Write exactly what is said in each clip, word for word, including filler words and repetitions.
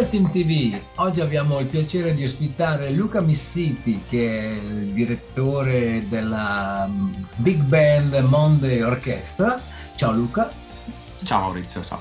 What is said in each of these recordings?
Team T V, oggi abbiamo il piacere di ospitare Luca Missiti, che è il direttore della mm, Big Band Monday Orchestra. Ciao Luca. Ciao Maurizio, ciao.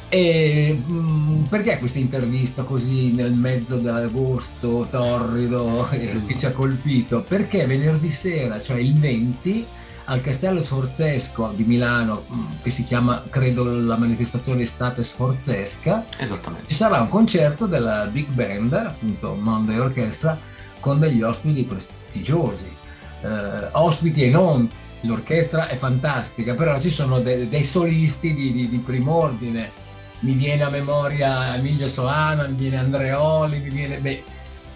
E mh, perché questa intervista così nel mezzo dell'agosto torrido eh, che ci ha colpito? Perché venerdì sera, cioè il venti, al Castello Sforzesco di Milano, mh, che si chiama, credo, la manifestazione Estate Sforzesca, Esattamente. ci sarà un concerto della Big Band, appunto Monday Orchestra, con degli ospiti prestigiosi, eh, ospiti e non. L'orchestra è fantastica, però ci sono de- dei solisti di, di, di prim'ordine. Mi viene a memoria Emilio Solana, mi viene Andreoli, mi viene beh,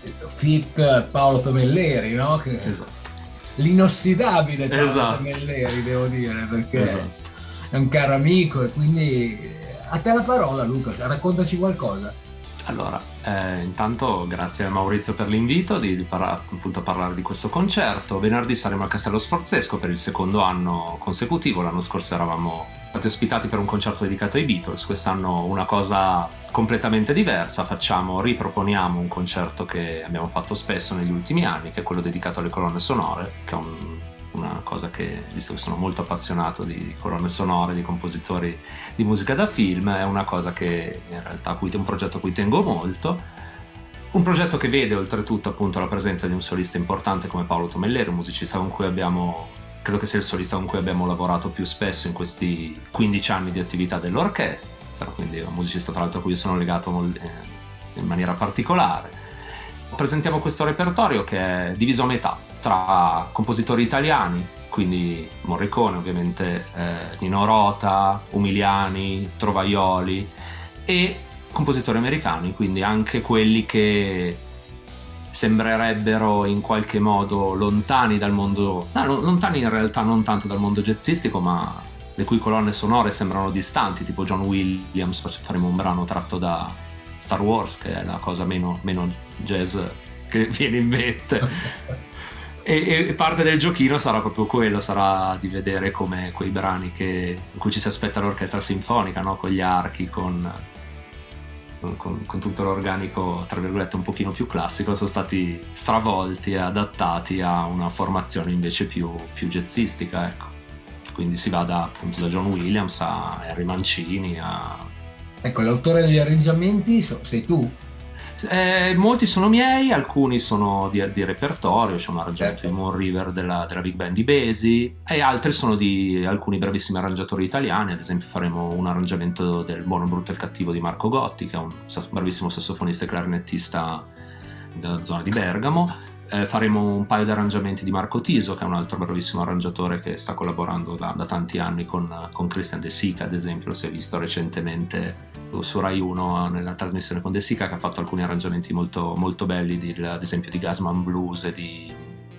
Fit Paolo Tomelleri, no? Che, Esatto. L'inossidabile Paolo Esatto. Tomelleri, devo dire, perché Esatto. è un caro amico. E quindi a te la parola, Luca, raccontaci qualcosa. Allora, eh, intanto grazie a Maurizio per l'invito di, di parla- appunto parlare di questo concerto. Venerdì saremo al Castello Sforzesco per il secondo anno consecutivo. L'anno scorso eravamo stati ospitati per un concerto dedicato ai Beatles. Quest'anno una cosa completamente diversa. Facciamo, riproponiamo un concerto che abbiamo fatto spesso negli ultimi anni, che è quello dedicato alle colonne sonore, che è un una cosa che, visto che sono molto appassionato di colonne sonore, di compositori di musica da film, è una cosa che in realtà a cui, un progetto a cui tengo molto. Un progetto che vede oltretutto appunto la presenza di un solista importante come Paolo Tomelleri, un musicista con cui abbiamo, credo che sia il solista con cui abbiamo lavorato più spesso in questi quindici anni di attività dell'orchestra, quindi è un musicista tra l'altro a cui io sono legato in maniera particolare. Presentiamo questo repertorio che è diviso a metà tra compositori italiani, quindi Morricone ovviamente, eh, Nino Rota, Umiliani, Trovaioli, e compositori americani, quindi anche quelli che sembrerebbero in qualche modo lontani dal mondo, no, lontani in realtà non tanto dal mondo jazzistico, ma le cui colonne sonore sembrano distanti, tipo John Williams. Faremo un brano tratto da Star Wars, che è la cosa meno, meno jazz che viene in mente. E, e parte del giochino sarà proprio quello, sarà di vedere come quei brani che, in cui ci si aspetta l'orchestra sinfonica, no? Con gli archi, con, con, con tutto l'organico tra virgolette un pochino più classico, sono stati stravolti e adattati a una formazione invece più, più jazzistica, ecco. Quindi si va da, appunto, da John Williams a Henry Mancini a... Ecco, l'autore degli arrangiamenti sei tu? Eh, molti sono miei, alcuni sono di, di repertorio. C'è un arrangiamento certo. di Moon River della, della Big Band di Besi, e altri sono di alcuni bravissimi arrangiatori italiani. Ad esempio faremo un arrangiamento del Buono, Brutto e il Cattivo di Marco Gotti, che è un bravissimo sassofonista e clarinettista della zona di Bergamo. Eh, faremo un paio di arrangiamenti di Marco Tiso, che è un altro bravissimo arrangiatore che sta collaborando da, da tanti anni con, con Christian De Sica, ad esempio. Lo si è visto recentemente su Rai uno nella trasmissione con De Sica, che ha fatto alcuni arrangiamenti molto, molto belli, di, ad esempio di Gasman Blues e di,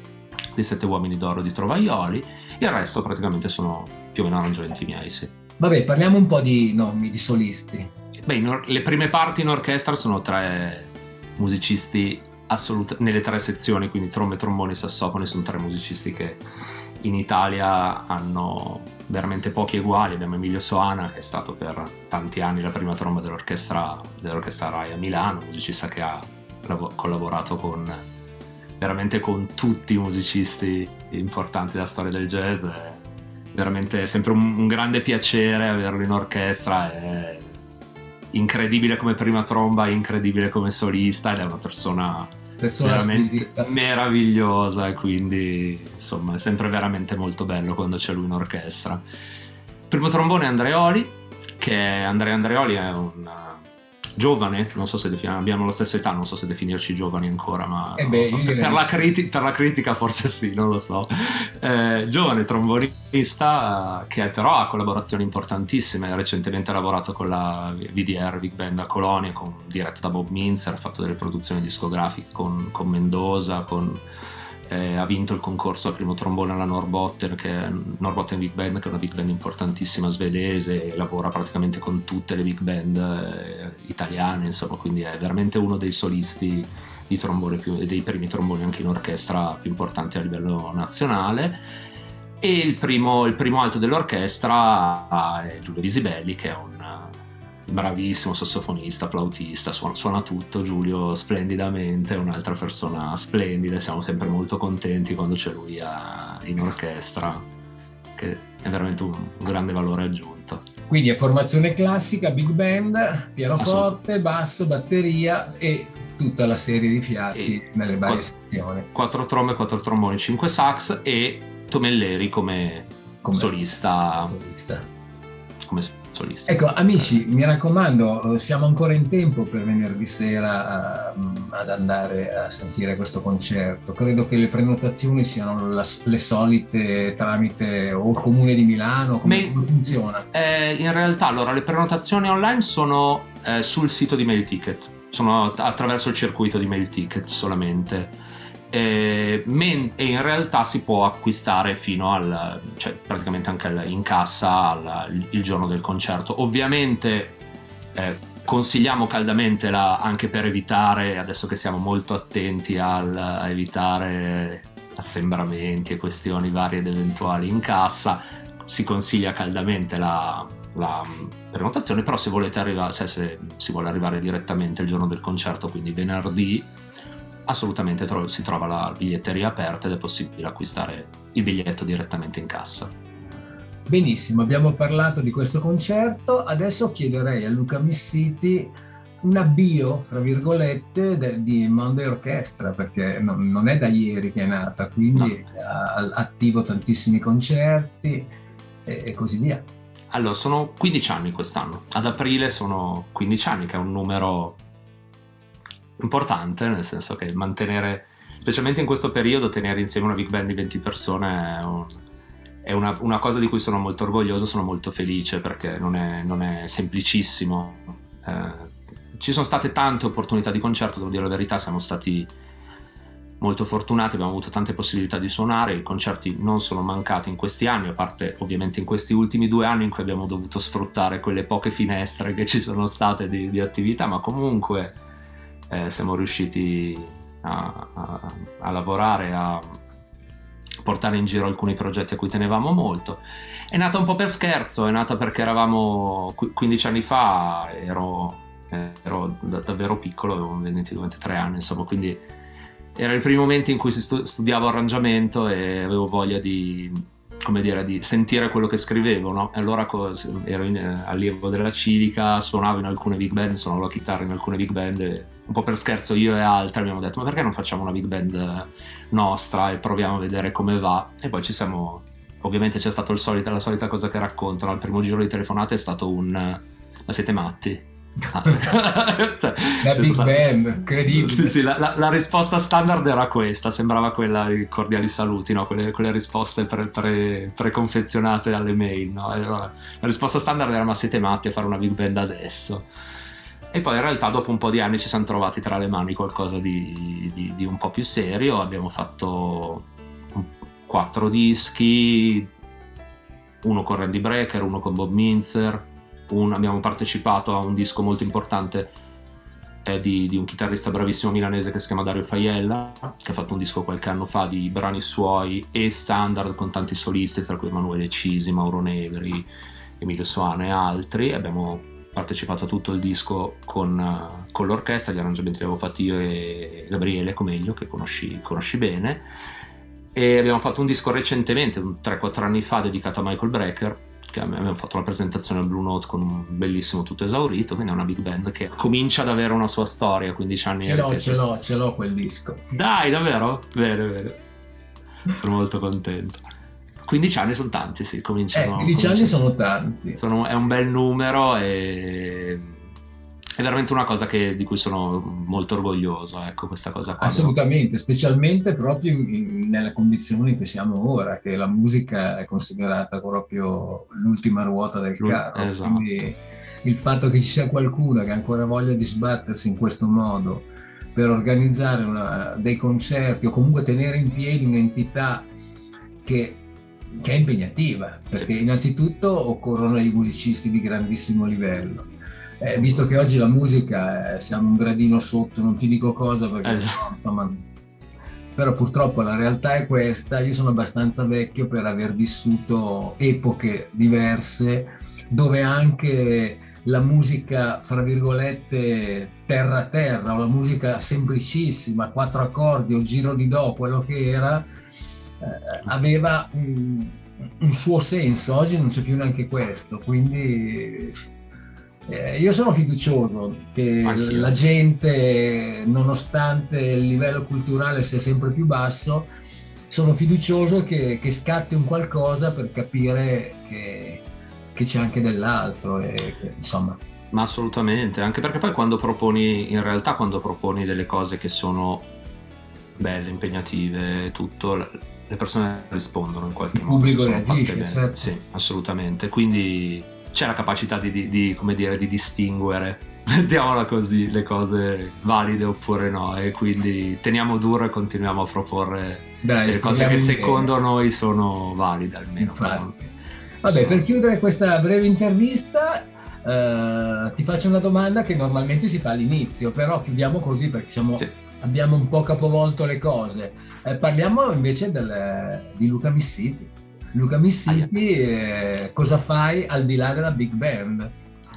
di Sette Uomini d'Oro di Trovaioli. Il resto praticamente sono più o meno arrangiamenti miei, sì. Vabbè, parliamo un po' di nomi, di solisti. Beh, in, le prime parti in orchestra sono tre musicisti assoluta, nelle tre sezioni, quindi trombe, tromboni e sassofoni. Sono tre musicisti che in Italia hanno veramente pochi eguali. Abbiamo Emilio Soana, che è stato per tanti anni la prima tromba dell'orchestra, dell'orchestra Rai a Milano, un musicista che ha collaborato con veramente con tutti i musicisti importanti della storia del jazz. È veramente sempre un, un grande piacere averlo in orchestra. È incredibile come prima tromba, incredibile come solista, ed è una persona persona veramente squisita, meravigliosa, e quindi insomma è sempre veramente molto bello quando c'è lui in orchestra. Primo trombone Andreoli, che è, Andrea Andreoli è un giovane, non so se defin- abbiamo la stessa età, non so se definirci giovani ancora, ma eh beh, so, per, per, la criti- per la critica forse sì, non lo so. Eh, giovane trombonista che però ha collaborazioni importantissime. Recentemente ha lavorato con la V D R Big Band a Colonia, con, diretta da Bob Mintzer, ha fatto delle produzioni discografiche con, con Mendoza, con... Eh, ha vinto il concorso al primo trombone alla Norrbotten, che è Norrbotten Big Band, che è una big band importantissima svedese, e lavora praticamente con tutte le big band eh, italiane, insomma, quindi è veramente uno dei solisti di trombone più, e dei primi tromboni anche in orchestra più importanti a livello nazionale. E il primo, il primo alto dell'orchestra è Giulio Visibelli, che è un bravissimo, sassofonista, flautista, suona, suona tutto. Giulio splendidamente, è un'altra persona splendida, siamo sempre molto contenti quando c'è lui a, in orchestra, che è veramente un, un grande valore aggiunto. Quindi è formazione classica, big band, pianoforte, basso, batteria e tutta la serie di fiati e nelle varie quattro, sezioni. Quattro trombe, quattro tromboni, cinque sax e Tomelleri come, come solista. solista. Come solista. Ecco, amici, mi raccomando, siamo ancora in tempo per venerdì sera uh, ad andare a sentire questo concerto. Credo che le prenotazioni siano la, le solite tramite o il Comune di Milano, come, Me, come funziona? Eh, in realtà, allora, le prenotazioni online sono eh, sul sito di Mail Ticket, sono attraverso il circuito di Mail Ticket solamente. E, e in realtà si può acquistare fino al, cioè praticamente anche in cassa al, il giorno del concerto. Ovviamente eh, consigliamo caldamente la, anche per evitare, adesso che siamo molto attenti al, a evitare assembramenti e questioni varie ed eventuali in cassa, si consiglia caldamente la, la prenotazione. Però se volete arrivare, se, se si vuole arrivare direttamente il giorno del concerto, quindi venerdì, assolutamente tro- si trova la biglietteria aperta ed è possibile acquistare il biglietto direttamente in cassa. Benissimo, abbiamo parlato di questo concerto, adesso chiederei a Luca Missiti una bio, fra virgolette, de- di Monday Orchestra, perché non, non è da ieri che è nata, quindi no. ha attivo tantissimi concerti e, e così via. Allora, sono quindici anni quest'anno, ad aprile sono quindici anni, che è un numero importante, nel senso che mantenere, specialmente in questo periodo, tenere insieme una big band di venti persone è, un, è una, una cosa di cui sono molto orgoglioso, sono molto felice, perché non è, non è semplicissimo. Eh, ci sono state tante opportunità di concerto, devo dire la verità, siamo stati molto fortunati, abbiamo avuto tante possibilità di suonare, i concerti non sono mancati in questi anni, a parte ovviamente in questi ultimi due anni in cui abbiamo dovuto sfruttare quelle poche finestre che ci sono state di, di attività, ma comunque Eh, siamo riusciti a, a, a lavorare, a portare in giro alcuni progetti a cui tenevamo molto. È nata un po' per scherzo, è nata perché eravamo quindici anni fa, ero, ero davvero piccolo, avevo ventidue ventitré anni, insomma, quindi era il primo momento in cui stu- studiavo arrangiamento e avevo voglia di, come dire, di sentire quello che scrivevo, no? E allora ero in, eh, allievo della civica, suonavo in alcune big band, suonavo la chitarra in alcune big band e un po' per scherzo io e altri abbiamo detto: ma perché non facciamo una big band nostra e proviamo a vedere come va? E poi ci siamo, ovviamente c'è stato il solito, la solita cosa che raccontano, al primo giro di telefonate è stato un: ma siete matti? cioè, la big stata... band, credibile. Sì, sì, la, la, la risposta standard era questa, sembrava quella di cordiali saluti, no? quelle, quelle risposte pre, pre, preconfezionate alle mail, no? Allora, la risposta standard era: ma siete matti a fare una big band adesso? E poi in realtà dopo un po' di anni ci siamo trovati tra le mani qualcosa di, di, di un po' più serio, abbiamo fatto quattro dischi, uno con Randy Brecker, uno con Bob Mintzer, un, abbiamo partecipato a un disco molto importante eh, di, di un chitarrista bravissimo milanese che si chiama Dario Faiella, che ha fatto un disco qualche anno fa di brani suoi e standard con tanti solisti, tra cui Emanuele Cisi, Mauro Negri, Emilio Soana e altri. Abbiamo partecipato a tutto il disco con, con l'orchestra, gli arrangiamenti li avevo fatti io e Gabriele Comeglio, che conosci, conosci bene, e abbiamo fatto un disco recentemente, tre quattro anni fa, dedicato a Michael Brecker, che abbiamo fatto la presentazione al Blue Note con un bellissimo tutto esaurito, quindi è una big band che comincia ad avere una sua storia, quindici anni. Ce l'ho, ce l'ho, ce l'ho quel disco. Dai, davvero? Bene, bene. Sono molto contento. quindici anni sono tanti, sì, cominciano. Eh, quindici cominciano, anni sono tanti. Sono, è un bel numero e è veramente una cosa che, di cui sono molto orgoglioso, ecco, questa cosa qua. Assolutamente, specialmente proprio in, in, nelle condizioni che siamo ora, che la musica è considerata proprio l'ultima ruota del carro. Esatto. Quindi il fatto che ci sia qualcuno che ha ancora voglia di sbattersi in questo modo per organizzare una, dei concerti o comunque tenere in piedi un'entità che che è impegnativa, perché sì. Innanzitutto occorrono i musicisti di grandissimo livello, eh, visto che oggi la musica eh, siamo un gradino sotto, non ti dico cosa perché esatto. insomma, però purtroppo la realtà è questa. Io sono abbastanza vecchio per aver vissuto epoche diverse dove anche la musica, fra virgolette, terra terra, o la musica semplicissima, quattro accordi o giro di do, quello che era, eh, aveva un, un suo senso. Oggi non c'è più neanche questo, quindi eh, io sono fiducioso che Anch'io. la gente, nonostante il livello culturale sia sempre più basso, sono fiducioso che, che scatti un qualcosa per capire che, che c'è anche dell'altro, e che, insomma. Ma assolutamente, anche perché poi quando proponi, in realtà quando proponi delle cose che sono belle, impegnative, tutto, le persone rispondono in qualche Il modo, se pubblico sono fatte reagisce, bene. certo. Sì, assolutamente. Quindi c'è la capacità di, di, di, come dire, di distinguere, mettiamola così, le cose valide oppure no, e quindi teniamo duro e continuiamo a proporre Dai, delle cose speriamo che in secondo bene. noi sono valide almeno. Infatti. Vabbè, Sono- per chiudere questa breve intervista, eh, ti faccio una domanda che normalmente si fa all'inizio, però chiudiamo così perché siamo, Sì. abbiamo un po' capovolto le cose. Eh, parliamo invece del- di Luca Missiti. Luca Missiti, eh, cosa fai al di là della big band?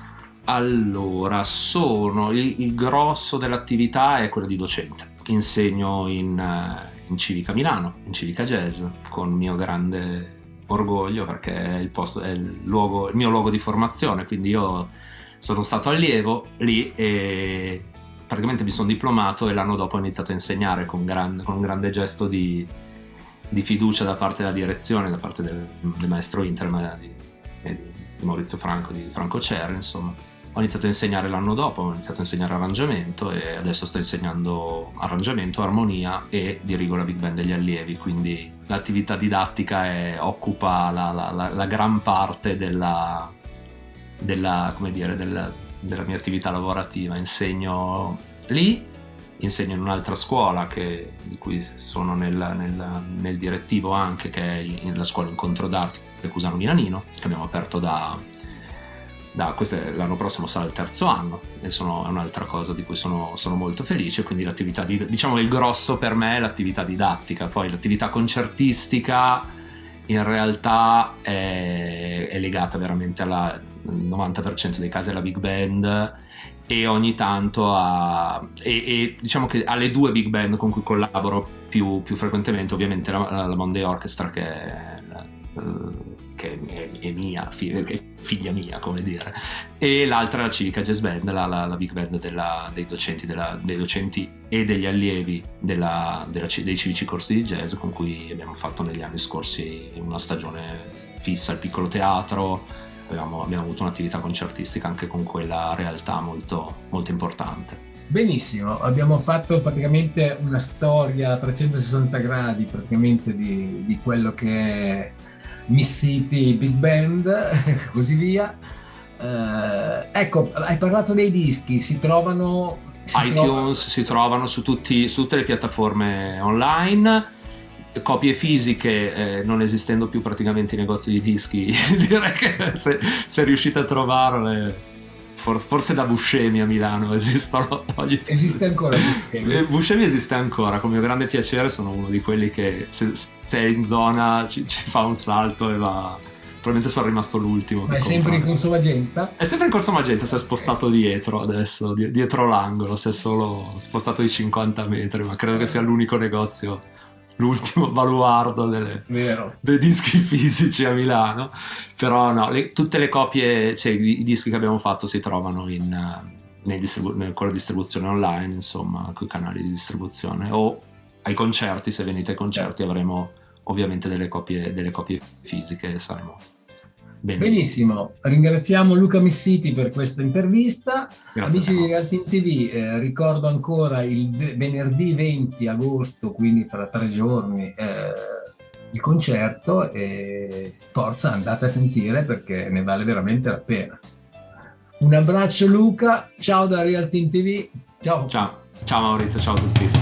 Allora, sono il, il grosso dell'attività è quello di docente. Insegno in, eh, in Civica Milano, in Civica Jazz, con mio grande orgoglio perché è il, posto, è il, luogo, il mio luogo di formazione, quindi io sono stato allievo lì e praticamente mi sono diplomato e l'anno dopo ho iniziato a insegnare con, gran, con un grande gesto di, di fiducia da parte della direzione, da parte del, del maestro Interma di, di Maurizio Franco, di Franco Cerri, insomma. Ho iniziato a insegnare l'anno dopo, ho iniziato a insegnare arrangiamento e adesso sto insegnando arrangiamento, armonia e dirigo la big band degli allievi, quindi l'attività didattica è, occupa la, la, la, la gran parte della, della, come dire, della, della mia attività lavorativa. Insegno lì, insegno in un'altra scuola che, di cui sono nel, nel, nel direttivo anche, che è la scuola Incontro d'Arte Cusano Milanino, che abbiamo aperto da... Da, questo è, l'anno prossimo sarà il terzo anno e sono, è un'altra cosa di cui sono, sono molto felice, quindi l'attività di, diciamo il grosso per me è l'attività didattica, poi l'attività concertistica in realtà è, è legata veramente alla novanta per cento dei casi alla big band e ogni tanto a e, e diciamo che alle due big band con cui collaboro più, più frequentemente, ovviamente la, la Monday Orchestra, che è che è, è mia, è figlia mia, come dire, e l'altra è la Civica Jazz Band, la, la, la big band della, dei, docenti della, dei docenti e degli allievi della, della, dei civici corsi di jazz, con cui abbiamo fatto negli anni scorsi una stagione fissa al Piccolo Teatro. Abbiamo, abbiamo avuto un'attività concertistica anche con quella realtà molto, molto importante. Benissimo, abbiamo fatto praticamente una storia a trecentosessanta gradi praticamente di, di quello che è Missiti, Big Band e così via. Eh, ecco, hai parlato dei dischi, si trovano... Si iTunes trovano... si trovano su, tutti, su tutte le piattaforme online, copie fisiche, eh, non esistendo più praticamente i negozi di dischi, direi che se, se riuscite a trovarle... Forse da Buscemi a Milano esistono. Esiste ancora Buscemi? Buscemi esiste ancora, con mio grande piacere, sono uno di quelli che se, se è in zona ci, ci fa un salto e va. Probabilmente sono rimasto l'ultimo. Ma è sempre in Corso Magenta? È sempre in Corso Magenta, si è spostato dietro adesso, dietro l'angolo, si è solo spostato di cinquanta metri, ma credo che sia l'unico negozio, l'ultimo baluardo delle, dei dischi fisici a Milano. Però no, le, tutte le copie, cioè i dischi che abbiamo fatto si trovano in, nei distribu- nel, con la distribuzione online, insomma, con i canali di distribuzione, o ai concerti. Se venite ai concerti avremo ovviamente delle copie, delle copie fisiche, saremo bene. Benissimo, ringraziamo Luca Missiti per questa intervista. Grazie. Amici di Realtime ti vu, eh, ricordo ancora il venerdì venti agosto, quindi fra tre giorni, eh, il concerto, e forza, andate a sentire perché ne vale veramente la pena. Un abbraccio Luca, ciao da Realtime ti vu, ciao. Ciao, ciao Maurizio, ciao a tutti.